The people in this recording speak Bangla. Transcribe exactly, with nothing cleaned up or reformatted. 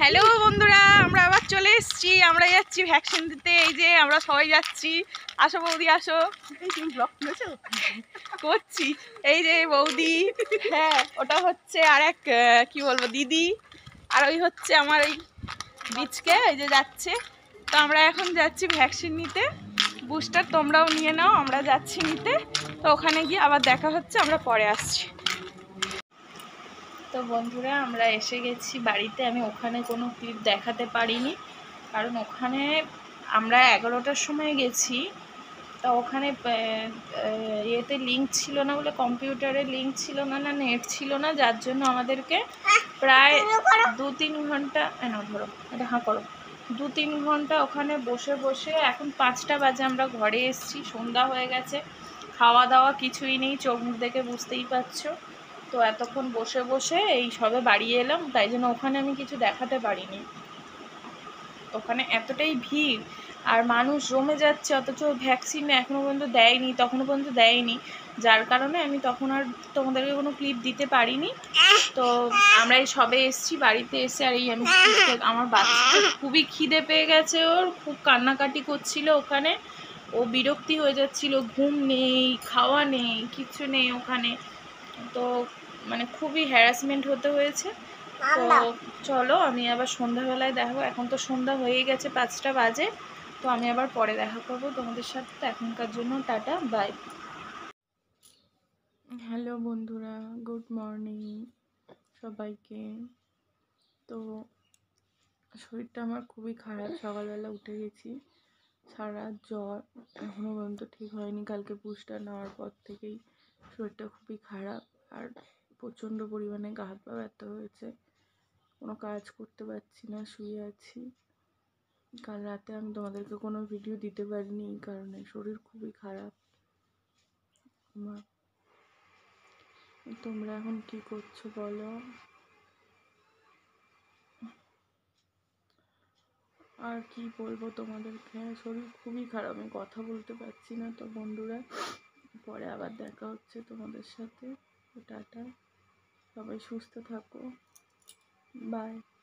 হ্যালো বন্ধুরা, আমরা আবার চলে এসেছি। আমরা যাচ্ছি ভ্যাকসিন দিতে। এই যে আমরা সবাই যাচ্ছি। আসো বৌদি, আসো। ব্লগ করছি। এই যে বৌদি, হ্যাঁ ওটা হচ্ছে আর এক কি বলবো দিদি, আর ওই হচ্ছে আমার এই বীজকে, এই যে যাচ্ছে। তো আমরা এখন যাচ্ছি ভ্যাকসিন নিতে। বুস্টার তোমরাও নিয়ে নাও, আমরা যাচ্ছি নিতে। তো ওখানে গিয়ে আবার দেখা হচ্ছে, আমরা পরে আসছি। তো বন্ধুরা, আমরা এসে গেছি বাড়িতে। আমি ওখানে কোনো ক্লিপ দেখাতে পারিনি, কারণ ওখানে আমরা এগারোটার সময় গেছি। তা ওখানে ইয়েতে লিঙ্ক ছিল না বলে, কম্পিউটারে লিঙ্ক ছিল না, না নেট ছিল না, যার জন্য আমাদেরকে প্রায় দু তিন ঘন্টা না ধরো এটা হাঁ করো দু তিন ঘন্টা ওখানে বসে বসে এখন পাঁচটা বাজে আমরা ঘরে এসেছি। সন্ধ্যা হয়ে গেছে, খাওয়া দাওয়া কিছুই নেই, চোখ মুখ দেখে বুঝতেই পারছো। তো এতক্ষণ বসে বসে এই সবে বাড়ি এলাম, তাই জন্য ওখানে আমি কিছু দেখাতে পারিনি। ওখানে এতটাই ভিড় আর মানুষ জমে যাচ্ছে, অথচ ভ্যাকসিন এখনও পর্যন্ত দেয়নি, তখনও পর্যন্ত দেয়নি, যার কারণে আমি তখন আর তোমাদেরকে কোনো ক্লিপ দিতে পারিনি। তো আমরা এই সবে এসেছি বাড়িতে এসে, আর এই আমি আমার বাচ্চাটা খুবই খিদে পেয়ে গেছে, ওর খুব কান্নাকাটি করছিল ওখানে, ও বিরক্তি হয়ে যাচ্ছিল, ঘুম নেই, খাওয়া নেই, কিচ্ছু নেই ওখানে। তো মানে খুবই হ্যারাসমেন্ট হতে হয়েছে। তো চলো আমি আবার সন্ধ্যাবেলায় দেখাবো। এখন তো সন্ধ্যা হয়ে গেছে, পাঁচটা বাজে। তো আমি আবার পরে দেখা করবো তোমাদের সাথে। তো এখনকার জন্য টাটা, বাই। হ্যালো বন্ধুরা, গুড মর্নিং সবাইকে। তো শরীরটা আমার খুবই খারাপ, সকালবেলা উঠে গেছি, সারা জ্বর, এখনও পর্যন্ত ঠিক হয়নি। কালকে বুস্টার নেওয়ার পর থেকেই শরীরটা খুবই খারাপ, আর প্রচণ্ড পরিমাণে গা হাত পা ব্যথা হয়েছে, কোনো কাজ করতে পারছি না, শুয়ে আছি। কাল রাতে আমি তোমাদেরকে কোনো ভিডিও দিতে পারিনি এই কারণে, শরীর খুবই খারাপ আমার। তোমরা এখন কি করছো বলো? আর কি বলবো তোমাদেরকে, শরীর খুবই খারাপ, আমি কথা বলতে পারছি না। তো বন্ধুরা, পরে আবার দেখা হচ্ছে তোমাদের সাথে। টাটা, সবাই সুস্থ থাকো, বাই।